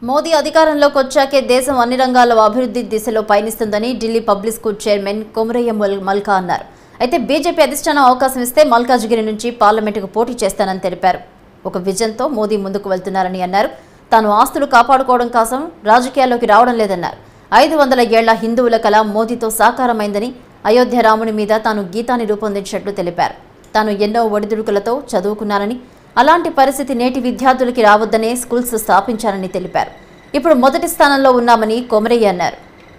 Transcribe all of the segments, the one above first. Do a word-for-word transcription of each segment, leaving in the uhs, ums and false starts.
మోదీ అధికారంలోకి వచ్చాకే దేశం అన్ని రంగాల్లో అభివృద్ధి దిశలో పయనిస్తుందని Delhi public school chairman Komaraiah Malka అన్నారు. అయితే బీజేపీ అధిష్టానం అవకాశం ఇస్తే మల్కాజ్గిరి నుంచి పార్లమెంటుకు పోటీ చేస్తానని తెలిపారు. ఒక విజన్తో మోదీ ముందుకు వెళ్తున్నారని అన్నారు. తాను ఆస్తులు కాపాడుకోవడం కోసం రాజకీయాల్లోకి రావడం లేదన్నారు. ఐదు వందల ఏళ్ల హిందువుల కళ మోదీతో సాకారమైందని, అయోధ్య రాముని మీద తాను గీతాన్ని రూపొందించినట్లు తెలిపారు. తాను ఎన్నో ఒడిదుడుకులతో చదువుకున్నానని, అలాంటి పరిస్థితి నేటి విద్యార్థులకి రావద్దనే స్కూల్స్ స్థాపించారని తెలిపారు. ఇప్పుడు మొదటి స్థానంలో ఉన్నామని కొమరయ్య అన్నారు.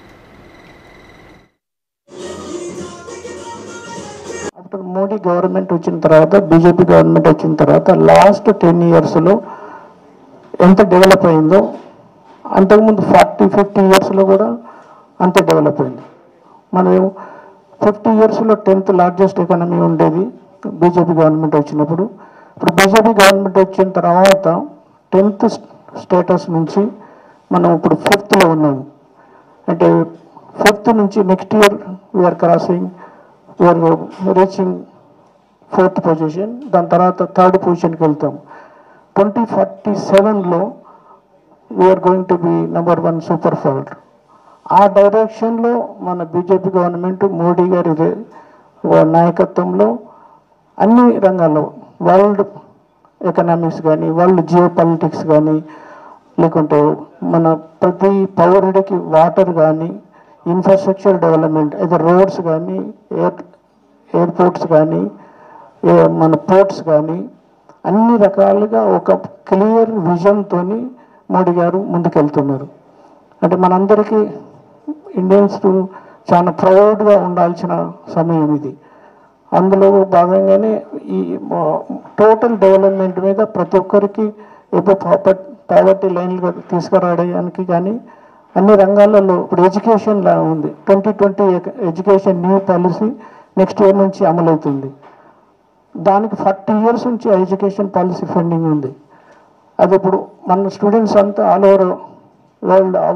ఆఫ్టర్ మోడీ గవర్నమెంట్ వచ్చిన తర్వాత, బీజేపీ గవర్నమెంట్ వచ్చిన తర్వాత లాస్ట్ టెన్ ఇయర్స్లో ఎంత డెవలప్ అయిందో అంతకుముందు ఫార్టీ ఫిఫ్టీ ఇయర్స్లో కూడా అంతే డెవలప్ అయింది. మనం ఫిఫ్టీ ఇయర్స్లో టెన్త్ లార్జెస్ట్ ఎకానమీ ఉండేది బీజేపీ గవర్నమెంట్ వచ్చినప్పుడు. ఇప్పుడు బీజేపీ గవర్నమెంట్ వచ్చిన తర్వాత టెన్త్ స్టేటస్ నుంచి మనం ఇప్పుడు ఫిఫ్త్లో ఉన్నాము. అంటే ఫిఫ్త్ నుంచి next year we are crossing, we are reaching fourth position. దాని తర్వాత థర్డ్ పొజిషన్కి వెళ్తాం. ట్వంటీ ఫార్టీ సెవెన్లో we are going to be number one super power. ఆ డైరెక్షన్లో మన బీజేపీ గవర్నమెంట్ మోడీ గారి నాయకత్వంలో అన్ని రంగాల్లో, వరల్డ్ ఎకనామిక్స్ కానీ, వరల్డ్ జియో పాలిటిక్స్ కానీ, లేకుంటే మన ప్రతి పౌరుడికి వాటర్ కానీ, ఇన్ఫ్రాస్ట్రక్చర్ డెవలప్మెంట్ అయితే రోడ్స్ కానీ, ఎయిర్ ఎయిర్పోర్ట్స్ కానీ, మన పోర్ట్స్ కానీ, అన్ని రకాలుగా ఒక క్లియర్ విజన్తో మోడీ గారు ముందుకెళ్తున్నారు. అంటే మనందరికీ ఇండియన్స్ చాలా ప్రౌడ్గా ఉండాల్సిన సమయం ఇది. అందులో భాగంగానే ఈ టోటల్ డెవలప్మెంట్ మీద ప్రతి ఒక్కరికి ఎప్పుడు పావర్టీ లైన్లుగా తీసుకురావడానికి కానీ అన్ని రంగాలలో ఇప్పుడు ఎడ్యుకేషన్ లా ఉంది. Twenty twenty education new policy next year నుంచి అమలవుతుంది. దానికి ఫార్టీ ఇయర్స్ నుంచి ఎడ్యుకేషన్ పాలసీ ఫండింగ్ ఉంది. అది ఇప్పుడు మన స్టూడెంట్స్ అంతా ఆల్ ఓవర్ వరల్డ్